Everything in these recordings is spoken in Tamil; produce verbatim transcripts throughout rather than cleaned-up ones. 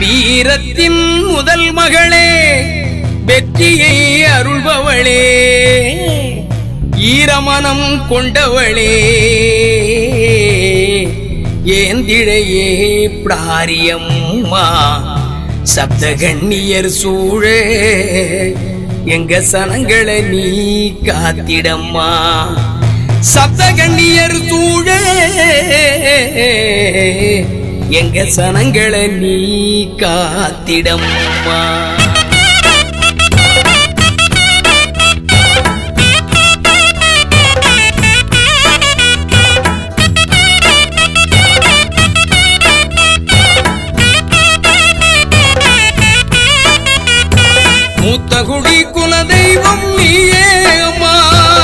வீரத்தின் முதல் மகளே வெற்றியை அருள்பவளே ஈரமனம் கொண்டவளே ஏந்திழையே பிராரியம்மா சப்தகண்ணியர் சூழ எங்க சனங்களை நீ காத்திடம்மா சப்தகண்ணியர் சூழ எங்க சனங்களை நீ காத்திடம்மா மூத்தகுடி குலதெய்வம் நீயே அம்மா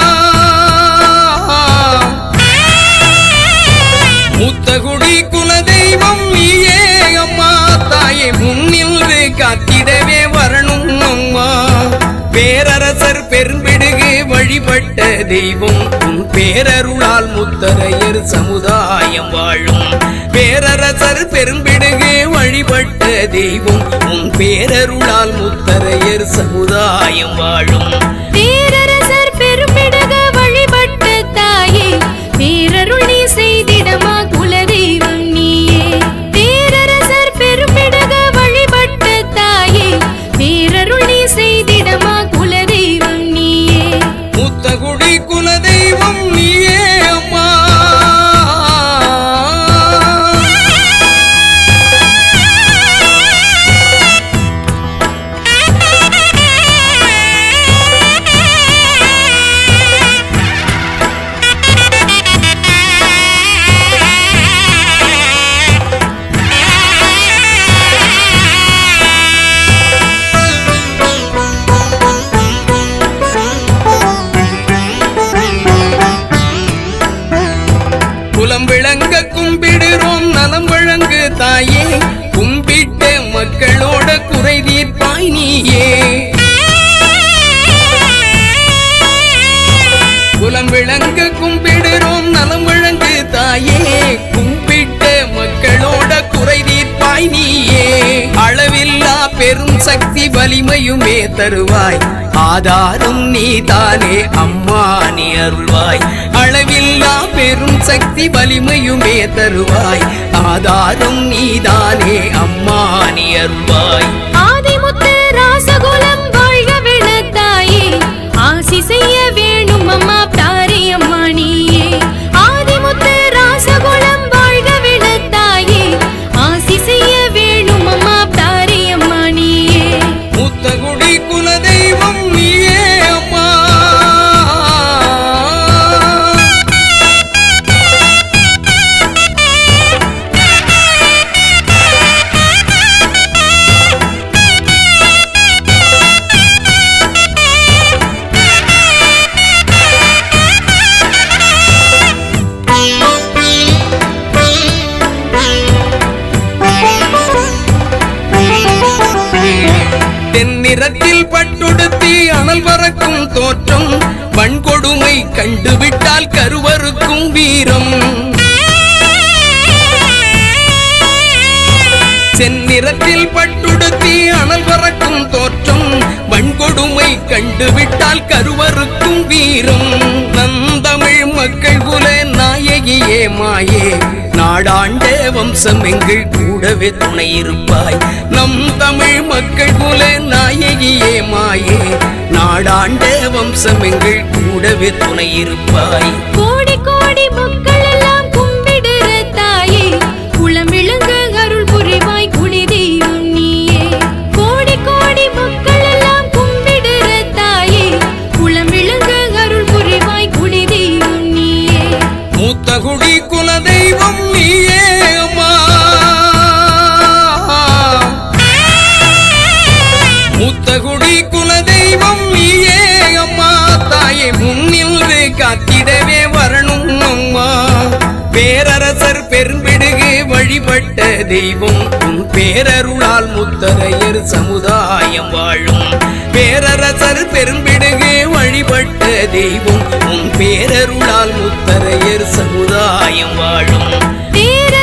மூத்தகுடி குலதெய்வம் நீயே அம்மா தாயே முன்னின்று காத்திடவே வரணும் அம்மா பேரரசர் பெரும்பிடுகு வழிபட்ட தெய்வம் உன் பேரருளால் முத்தரையர் சமுதாயம் வாழும் பேரரசர் பெரும்பிடுகு வழிபட்ட தெய்வம் உன் பேரருளால் முத்தரையர் சமுதாயம் வாழும் பேரரசர் பெரும்பிடுக வழிபட்ட தாயே பேரருள் நீ செய்திடமா குலதெய்வம் நீயே பேரரசர் பெரும்பிடுக வழிபட்ட தாயே பேரருள் நீ செய்திடமா குலதெய்வம் நீயே மூத்தகுடி குலதெய்வம் நீயே அம்மா குலம் விளங்க கும்பிடுறோம் நலம் வழங்கு தாயே கும்பிட்ட மக்களோட குறை தீர்ப்பாய் நீயே குலம் விளங்க கும்பிடுறோம் நலம் வழங்கு தாயே கும்பிட்ட மக்களோட குறை தீர்ப்பாய் நீயே அளவில்லா பெரும் சக்தி வலிமையுமே தருவாய் ஆதாரம் நீதானே அம்மா நீ அருள்வாய் அளவில்லா பெரும் சக்தி வலிமையுமே தருவாய் ஆதாரம் நீதானே அம்மா நீ அருள்வாய் ஆதிமுத்து ராசகுலம் வாழ்கவென தாயே ஆசி செய்ய வேணும் அம்மா தாரியம்மா நீயே ஆதிமுத்து ராசகுலம் வாழ்கவென தாயே ஆசி செய்ய வேணும் அம்மா தாரியம்மா நீயே மூத்தகுடி குலதெய்வம் நீயே அம்மா தென்னிறத்தில் பட்டுடுத்தி அனல் பறக்கும் தோற்றம் வன்கொடுமை கண்டுவிட்டால் கருவறுக்கும் வீரம் செந்நிறத்தில் பட்டுடுத்தி அனல் பறக்கும் தோற்றம் வன்கொடுமை கண்டுவிட்டால் கருவறுக்கும் வீரம் நந்தமிழ் மக்கள் குல நாயகியே மாயே நாடாண்ட வம்சம் எங்கள் கூடவே துணை இருப்பாய் நம் தமிழ் மக்கள் குல நாயகியே மாயே நாடாண்ட வம்சம் எங்கள் கூடவே துணை இருப்பாய் கோடி கோடி மக்கள் எல்லாம் கும்பிடுற தாயே குலம் விளங்க அருள் புரிவாய் குலதெய்வம் நீயே கோடி கோடி மக்கள் எல்லாம் கும்பிடுற தாயே குலம் விளங்க அருள் புரிவாய் குலதெய்வம் நீயே மூத்தகுடி குலதெய்வம் நீயே அம்மா மூத்தகுடி குலதெய்வம் நீயே அம்மா தாயே முன்னின்று காத்திடவே வரணும் அம்மா பேரரசர் பெரும்பிடுகு வழிபட்ட தெய்வம் உன் பேரருளால் முத்தரையர் சமுதாயம் வாழும் பேரரசர் பெரும்பிடுகு வழிபட்ட தெய்வம் உன் பேரருளால் முத்தரையர் சமுதாயம் வாழும்